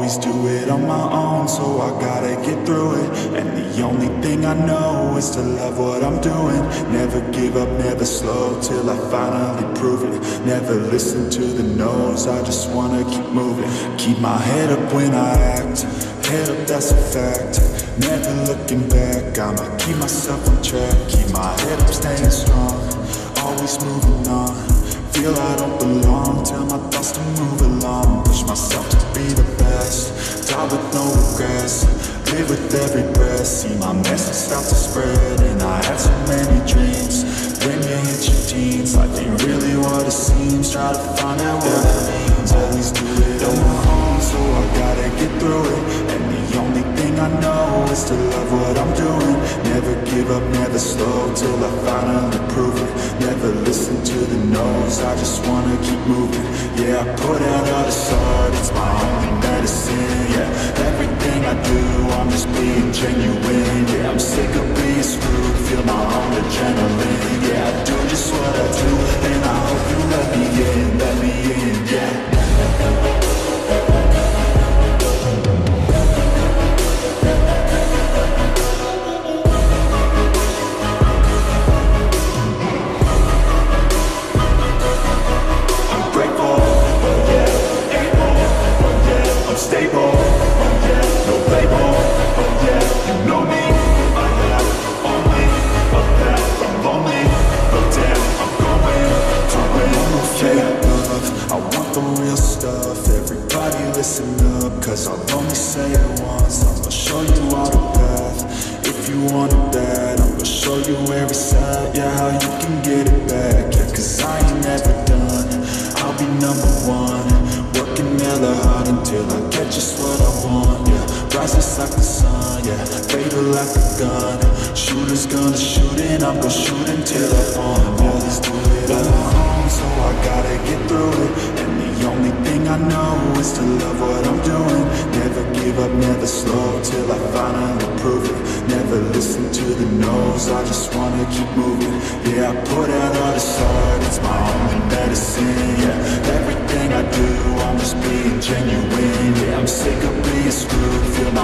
always do it on my own, so I gotta get through it. And the only thing I know is to love what I'm doing. Never give up, never slow, till I finally prove it. Never listen to the no's, I just wanna keep moving. Keep my head up when I act, head up, that's a fact. Never looking back, I'ma keep myself on track. Keep my head up, staying strong, always moving on. Feel I don't belong, tell my thoughts to move along. Push myself to be the best, die with no regrets. Live with every breath, see my message start to spread. And I had so many dreams, when you hit your teens, life ain't really what it seems. Try to find out what it means. Always do it on my own, so I gotta get through it. And the only thing I know is to love what I'm doing. Never give up, never slow, till I finally prove it. Never listen to the no's, I just wanna keep moving. Yeah, I put out all this art, it's my only medicine. Yeah, everything I do, I'm just being genuine. Yeah, I'm sick of being screwed, feel my own adrenaline. Yeah, I do just what I do, and I hope you let me in, yeah. Stable, oh yeah, no label, oh yeah, you know me. I have only a path, I'm lonely, but damn, I'm going to win. Yeah, love, I want the real stuff. Everybody listen up, cause I'll only say it once. I'ma show you all the path, if you want it bad. I'ma show you every side, yeah, how you can get it back. Yeah, cause I ain't never done, I'll be number one. Working hella hard until I get just what I want, yeah. Rises like the sun, yeah, fatal like a gun. Shooters gonna shoot and I'm gonna shoot until I fall. Always do it on my own, so I gotta get through it. And the only thing I know is to love what I'm doing. Never give up, never slow, till I finally prove it. Never listen to the no's, I just wanna keep moving. Yeah, I put out all this art, it's my only medicine. Yeah, everything I do, I'm just being genuine. Yeah, I'm sick of being screwed, feel